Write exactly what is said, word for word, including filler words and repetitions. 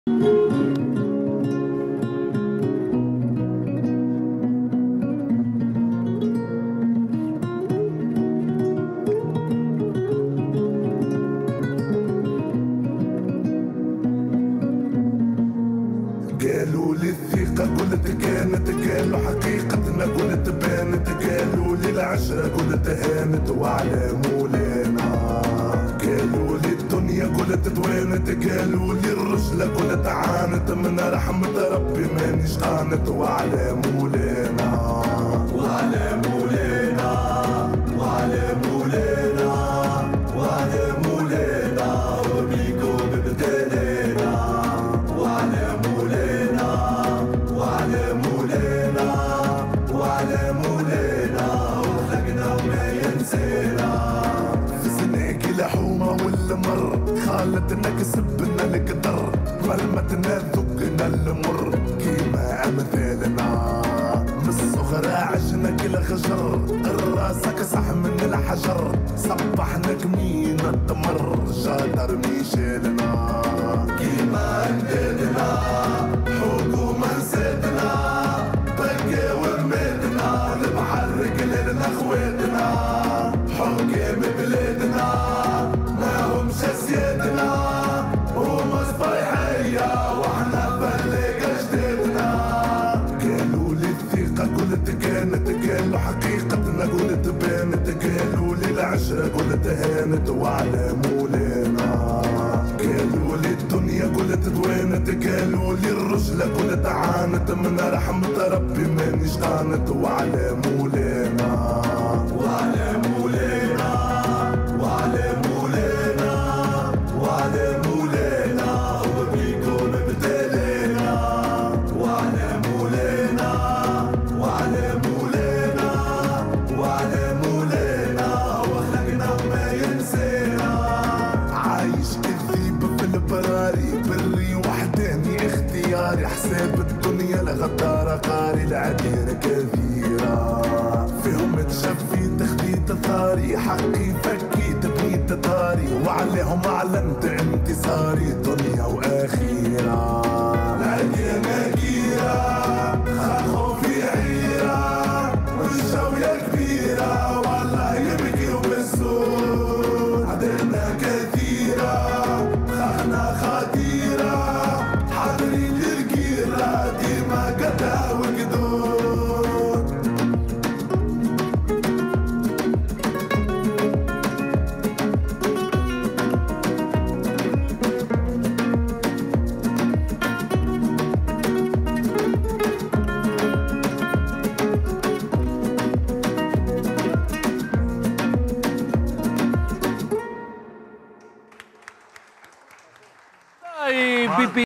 قالوا لي الثقة قلت كانت، قالوا حقيقتنا قلت بانت، قالوا لي العشرة قلت هانت وعلى مولانا، قالوا لي الدنيا قلت توانت، قالوا لي الرجلة قلت عانت، من رحمة ربي مانيش قانت وعلى مولانا وعلى مولانا وعلى مولانا وعلى مولانا وبيكم ابتلينا وعلى مولانا وعلى مولانا وعلى مولانا وخلقنا وما ينسينا. في سناك لحومة والمر خالتنا كسبنا القدر، ظلمتنا ذقنا المر كيما امثالنا، من الصغرى عشنا كل خجر، الراسك صح من الحجر، صبحنا كمين التمر جادر ميشيلنا كيما امدادنا حكومة نسيتنا بكى وماتنا، البحر قلنا خواتنا حكام بلادنا ما همش سيادنا، هما صبايحية واحنا بلق جدادنا. قالوا لي الثقة قلت كانت، قالوا حقيقتنا قلت بانت، قالوا لي العشرة قلت هانت وعلى مولانا، قالوا لي الدنيا قلت دوانت، قالوا لي الرجلة قلت عانت، من رحمة ربي مانيش قانت وعلى مولانا وعلى مولانا وعلى مولانا وعلى مولانا وبيكم ابتلينا وعلى مولانا وعلى مولانا وعلى مولانا وخلقنا وما ينسينا. عايش كذيب في البراري بري وحداني اختياري، حساب الدنيا الغدارة قاري العديرة كثيرة، فيهم تشفي تخديت ثاري، حقي فكيت بنيت داري، وعليهم اعلنت انتصاري دنيا واخيرة. لكن اكيرة خافوا في عيرة والشوية كبيرة والله يبكي وبالسود، عدنا كثيرة خاخنا خطيرة حاضرين للقيرة ديما قدا وقدود. Ay, pipi.